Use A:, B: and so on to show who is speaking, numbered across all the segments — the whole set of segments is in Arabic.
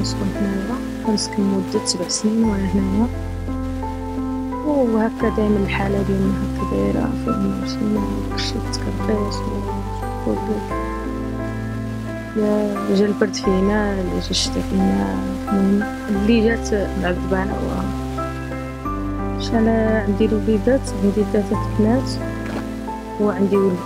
A: كنسكن هنايا، كنسكن مدة 7 سنين وأنا هنايا، وهكا دايما الحالة ديالنا هكا دايرة فين مشينا داكشي تكرقيس وكلك لا جا البرد فينا لا جا الشتا فينا. المهم اللي جات معذبانا انا عندي الوليدات، عندي 3 بنات وعندي ولد،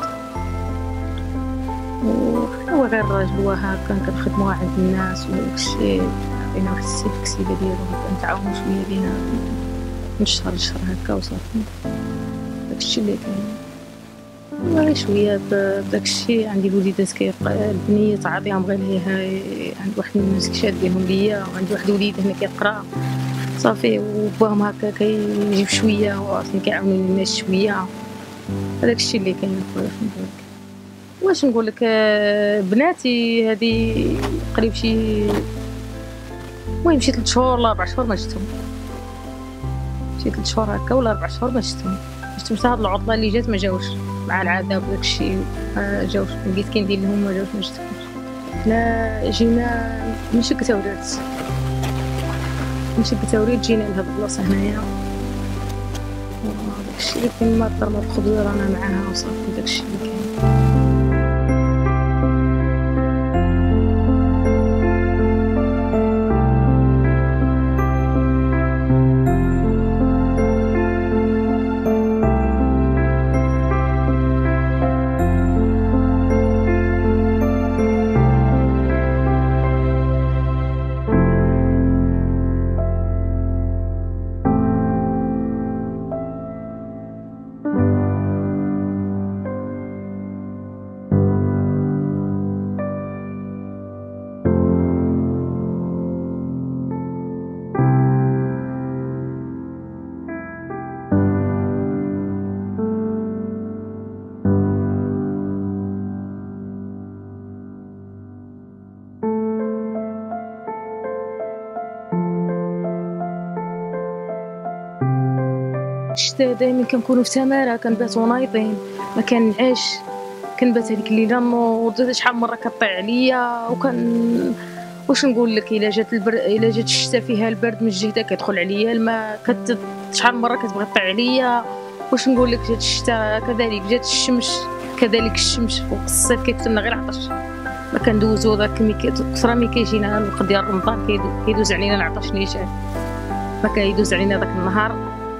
A: وهو غير راجل وهكا كنخدمو عند الناس وداكشي، عطينا واحد السيفكسيبه ديالو كنتعاونو شويه بينا من شهر لشهر هكا وصافي. داكشي اللي كاين غير شويه بداكشي. عندي الوليدات البنيه عاطيهم غير هي عند واحد الناس كيشاديهم ليا، وعندي واحد الوليد هنا كيقرا صافي، وباهم هكا كيجيب شويه وعرفتي كيعاونوا الناس شويه. هذاك الشيء اللي كاين خويا. واش نقول لك، بناتي هذه قريب شي المهم شي 3 شهور ولا 4 شهور ما شفتهم، شي 3 شهور هكا ولا 4 شهور ما شفتهم حتى هاد العطله اللي جات ما جاوش مع العذاب وداك الشيء، ما جاوش بقيت كندير لهم ما جاوش ما شفتهمش. حنا جينا من شقة ولاد، من شقة ولاد جينا لهاد البلاصه هنايا، وداكشي اللي كاين. ما ضربه الخبز رانا معاها وصافي، داكشي اللي كاين. الشتا دائما كنكونوا في تماره، كنباتوا نايضين، ما كنعيش، كنبات هذيك الليله نوض شحال من مره كطيع عليا. واش نقول لك، الا جات الشتا فيها البرد من جهه كيدخل عليا الماء، شحال من مره كتبغي تطيع عليا. واش نقول لك، جات الشتا كذلك، جات الشمس كذلك. الشمس فوق الصيف كيكتبنا غير عطش، ما كندوزو داك كثر ملي كيجينا الوقت ديال رمضان كيدوز علينا العطش نيشان، ما كيدوز علينا داك النهار.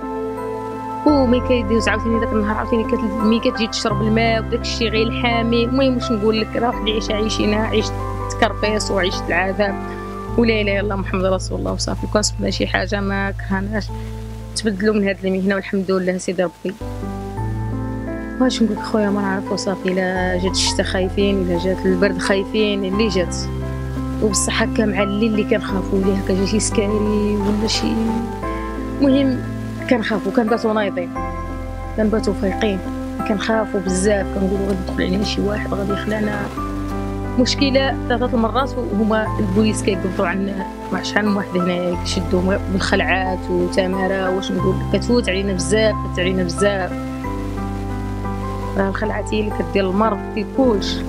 A: وملي كيدوز عاوتاني داك النهار عاوتاني ملي كتجي تشرب الماء وداك الشيء غير الحامي. المهم واش نقول لك، راه واحد العيشه عايشينها، عيشه تكربيس وعيشه العذاب، ولا اله الا الله محمد رسول الله وصافي. كنصبنا شي حاجه ما كرهناش تبدلوا من هذه المهنه، والحمد لله سيدي ربي. واش نقول لك خويا، ما نعرف وصافي. الا جات الشتا خايفين، الا جات البرد خايفين، اللي جات. وبصح هكا مع الليل اللي كنخافوا ليه، هكا جا شي سكاري ولا شي، المهم كنخافوا، كنباتوا نايضين، كنباتوا فايقين، كنخافوا بزاف، كنقولوا غادي يدخل علينا شي واحد غادي يخلانا مشكله. 3 المرات وهما البوليس كيقبضوا عنا، مع شحال من واحد هنايا كيشدوا بالخلعات وتماره. واش نقول لك، كتفوت علينا بزاف، فات علينا بزاف. راه الخلعات هي اللي كدير المرض في كلشي.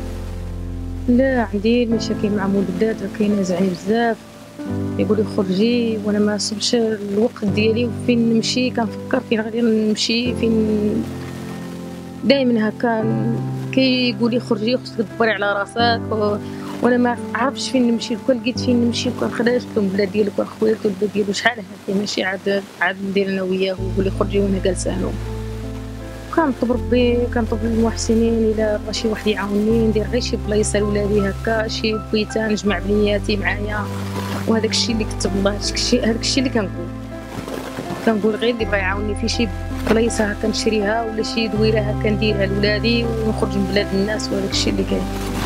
A: لا عندي مشاكل مع مولدات، كاينه زعيم بزاف يقول لي خرجي، وانا ما صبش الوقت ديالي وفين نمشي. كنفكر فين غادي نمشي، فين دائما هكا كيقول لي خرجي، خصك تدبري على راسك، وانا ما عرفتش فين نمشي. كون لقيت فين نمشي كنخرج البلاد ديالو كنخويا البلاد ديالو شحال هادي، ماشي عاد ندير انا وياه ويقول لي خرجي وانا جالسه له. كنطلب ربي، كنطلب المحسنين الا بغى شي واحد يعاونني ندير غير شي بلايصه لولادي هكا، شي بيتان نجمع بنياتي معايا. وهذاك الشيء اللي كتب الله، هذاك الشيء اللي كنقول غير اللي بغى يعاونني في شي بلايصه هكا نشريها، ولا شي دويره هكا نديرها لولادي ونخرج من بلاد الناس. وهذاك الشيء اللي كاين.